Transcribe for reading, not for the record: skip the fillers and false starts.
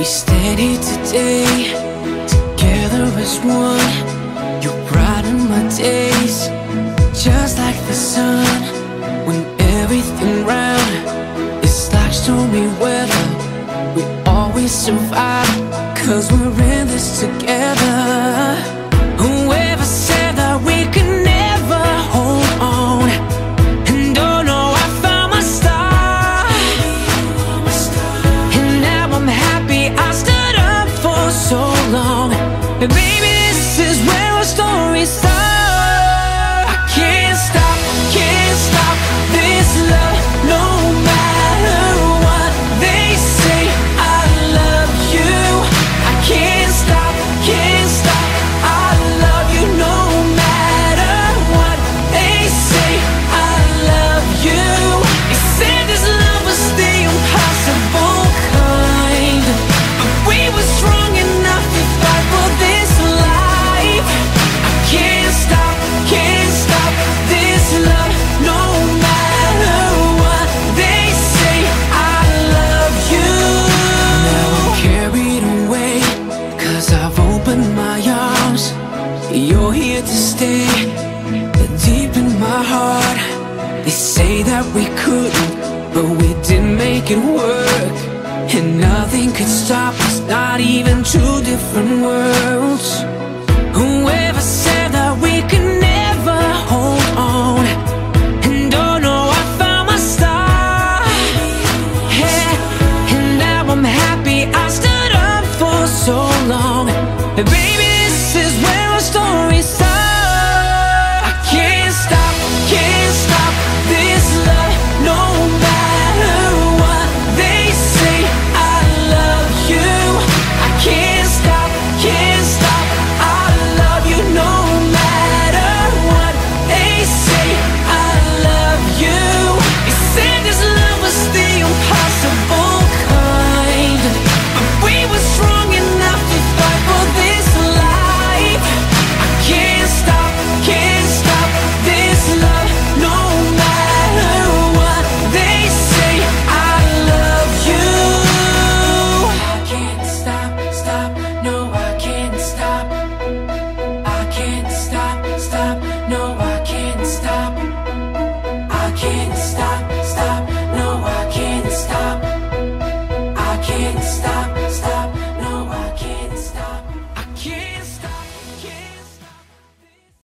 We stand here today, together as one. You brighten my days, just like the sun. When everything round is like stormy weather, we always survive, 'cause we're in this together. Whoever said that we could never hold on, and oh no, I found my star. And now I'm happy I stood up for so long. And baby, this is where our story starts. I can't stop this love, no matter what they say. I love you. I can't stop, I love you no matter what they say. I love you. They said this love was the impossible kind, but we were strong enough to fight for this life. I can't stop this love, no matter what they say. I love you. Now I'm carried away, 'cause I've opened my arms. You're here to stay, deep in my heart. They say that we couldn't, but we did make it work. And nothing could stop us, not even two different worlds.